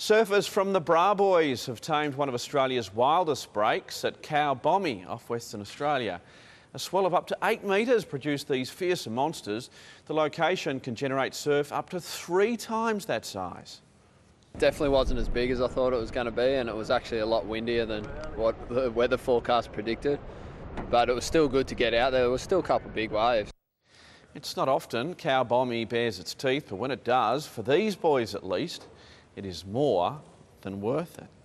Surfers from the Bra Boys have tamed one of Australia's wildest breaks at Cow Bommy off Western Australia. A swell of up to 8 metres produced these fearsome monsters. The location can generate surf up to 3 times that size. Definitely wasn't as big as I thought it was going to be, and it was actually a lot windier than what the weather forecast predicted. But it was still good to get out there. There was still a couple of big waves. It's not often Cow Bommy bares its teeth, but when it does, for these boys at least, it is more than worth it.